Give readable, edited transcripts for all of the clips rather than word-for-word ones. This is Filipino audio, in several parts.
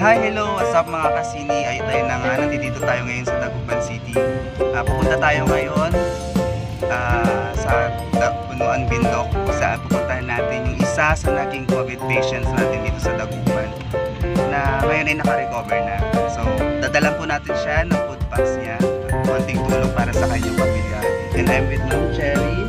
Hi, hello, what's up mga kasini? Ay tayo na nga, nandito tayo ngayon sa Dagupan City. Pupunta tayo ngayon sa Punuan Bindok, kung saan pupuntahan natin yung isa sa naging COVID patients natin dito sa Dagupan na ngayon ay naka-recover na. So, dadalan po natin siya ng food pass niya at konting tulong para sa kanyang pamilya. And I'm with Ma'am Cherry.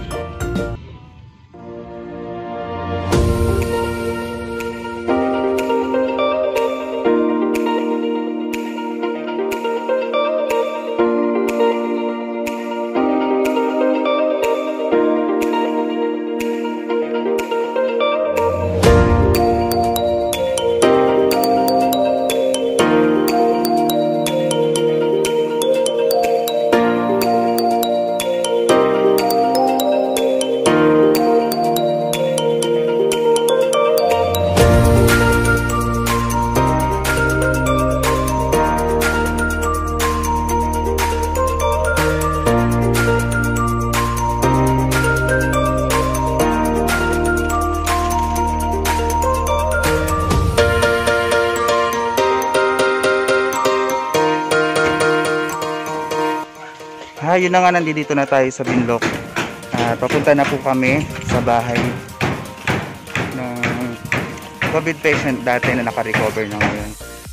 Yun na nga, nandito na tayo sa Binlok. Papunta na po kami sa bahay ng COVID patient dati na naka-recover na ngayon.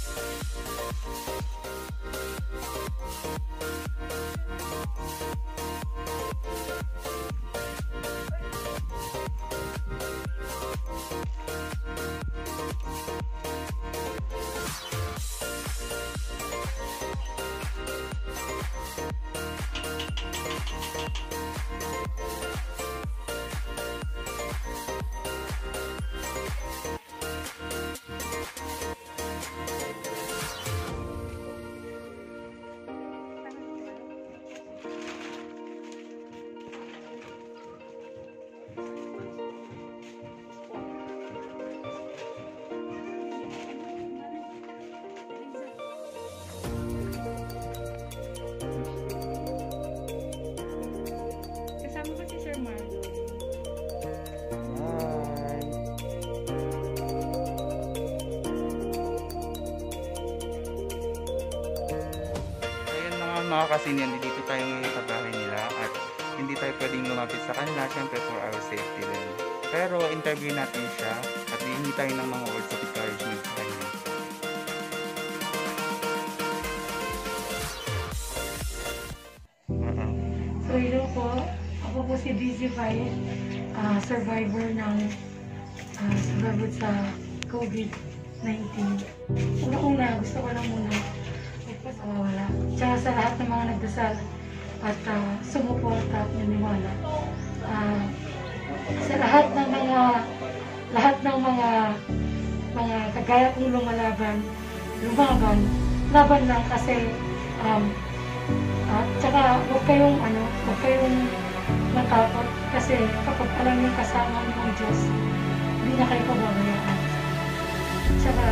Mga kasini, dito tayo ngayon sa bahay nila at hindi tayo pwedeng lumapit sa kanila, syempre for our safety din. Pero interview natin siya at hihingi tayo ng mga words of encouragement sa kanya. So hello po, ako po si BZ5, survivor sa COVID-19. Una-una, gusto ko lang muna wala. Tsaka sa lahat ng mga nagdasal at sumuporta at naniwala. Sa lahat ng mga kagaya kong lumaban, laban lang kasi tsaka huwag kayong matakot kasi kapag alam niyo kasama ng Diyos, hindi na kayo pababayaan. Tsaka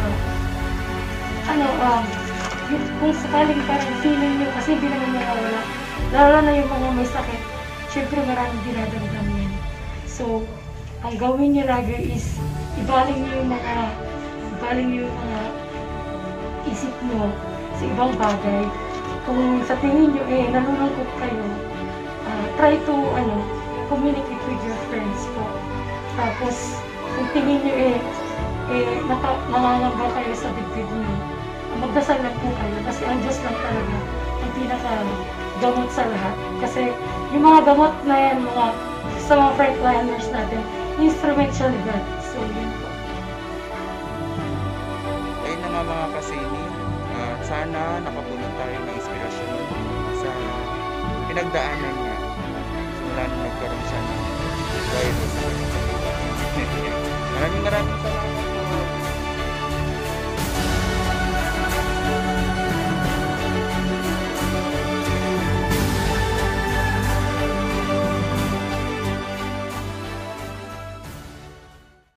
kung sakaling parang feeling nyo kasi hindi naman nawawala, lalo na yung mga may sakit, syempre maraming dinadamdam yan. So, ang gawin nyo lagi is ibaling nyo yung mga isip mo sa ibang bagay. Kung sa tingin nyo nalulungkot kayo, try to communicate with your friends po. Tapos, kung tingin nyo nangangamba kayo sa dibdib nyo, magdasal lang po kayo kasi ang Diyos lang talaga ang pinaka-gamot sa lahat. Kasi yung mga gamot na yan, sa mga frontliners natin, instrument siya ni God. So, yun po. Ayun na nga mga kasini, sana nakapulot tayo ng inspirasyon sa pinagdaanan niya. Simula nung nagkaroon siya ng virus. Maraming